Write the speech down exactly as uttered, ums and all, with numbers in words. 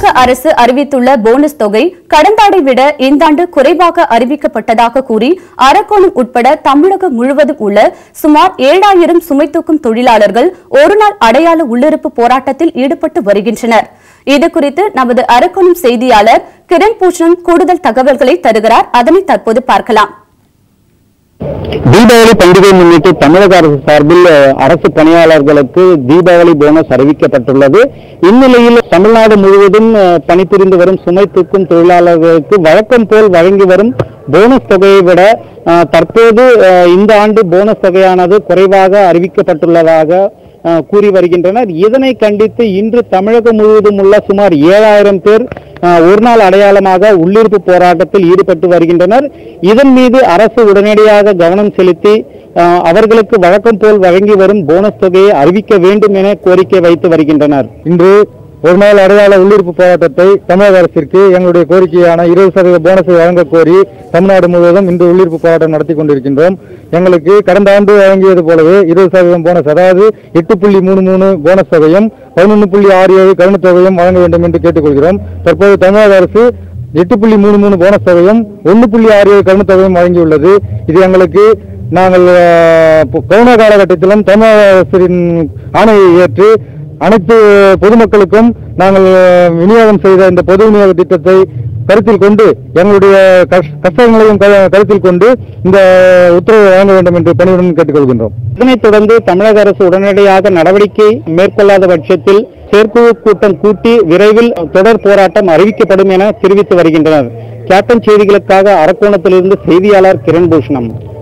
தமிழக அரசு அறிவித்துள்ள போனஸ் தொகை கடந்த ஆண்டை விட இந்த ஆண்டு குறைவாக அறிவிக்கப்பட்டதாக கூறி அரக்கோணம் உட்பட தமிழகம் முழுவதும் உள்ள சுமார் ஏழாயிரம் சுமை தூக்கும் தொழிலாளர்கள் ஒருநாள் அடையாள உள்ளிருப்பு போராட்டத்தில் ஈடுபட்டு வருகின்றனர். இதுகுறித்து நமது அரக்கோணம் செய்தியாளர் கிரண் பூஷன் கூடுதல் தகவல்களை தருகிறார். அதனை தற்போது பார்க்கலாம். தீபாவளி பண்டிகை முன்னிட்டு தமிழக அரசு சார்பில் அரசு பணியாளர்களுக்கு தீபாவளி போனஸ் அறிவிக்கப்பட்டுள்ளது. இந்நிலையில் தமிழ்நாடு முழுவதும் பணிபுரிந்து வரும் சுமை தூக்கும் தொழிலாளர்களுக்கு வழக்கம் போல் வழங்கி வரும் போனஸ் தொகையை விட தற்போது இந்த ஆண்டு போனஸ் தொகையானது குறைவாக அறிவிக்கப்பட்டுள்ளதாக கூறி வருகின்றனர். இதனை கண்டித்து இன்று தமிழகம் முழுவதும் உள்ள சுமார் ஏழாயிரம் பேர் ஒரு நாள் அடையாளமாக உள்ளிருப்பு போராட்டத்தில் ஈடுபட்டு வருகின்றனர். இதன் மீது அரசு உடனடியாக கவனம் செலுத்தி அவர்களுக்கு வழக்கம் போல் வழங்கி வரும் போனஸ் தொகையை அறிவிக்க வேண்டும் என கோரிக்கை வைத்து வருகின்றனர். இன்று ஒரு நாள் அடையாள உள்ளிருப்பு போராட்டத்தை தமிழக அரசிற்கு எங்களுடைய கோரிக்கையான இருபது சதவீத போனஸை வழங்க கோரி தமிழ்நாடு முழுவதும் இன்று உள்ளிருப்பு போராட்டம் நடத்தி கொண்டிருக்கின்றோம். எங்களுக்கு கடந்த ஆண்டு வழங்கியது போலவே இருபது சதவீதம் போனஸ், அதாவது எட்டு புள்ளி மூணு மூணு போனஸ் தொகையும் பதினொன்று புள்ளி ஆறு ஏழு கருணத் தொகையும் வழங்க வேண்டும் என்று கேட்டுக்கொள்கிறோம். தற்போது தமிழக அரசு எட்டு புள்ளி மூணு மூணு போனஸ் தொகையும் ஒன்று புள்ளி ஆறு ஏழு கருணத் தொகையும் வழங்கியுள்ளது. இது எங்களுக்கு நாங்கள் கொரோனா காலகட்டத்திலும் தமிழக அரசின் ஆணையை ஏற்று அனைத்து பொதுமக்களுக்கும் நாங்கள் விநியோகம் செய்த இந்த பொது விநியோக திட்டத்தை கருத்தில் கொண்டு எங்களுடைய கஷ்டங்களையும் கருத்தில் கொண்டு இந்த உத்தரவை வழங்க வேண்டும் என்று பணியுடன் கேட்டுக்கொள்கின்றோம். இதனைத் தொடர்ந்து தமிழக அரசு உடனடியாக நடவடிக்கை மேற்கொள்ளாத பட்சத்தில் செயற்குழு கூட்டம் கூட்டி விரைவில் தொடர் போராட்டம் அறிவிக்கப்படும் என தெரிவித்து வருகின்றனர். கேப்டன் செய்திகளுக்காக அரக்கோணத்திலிருந்து செய்தியாளர் கிரண் பூஷணம்.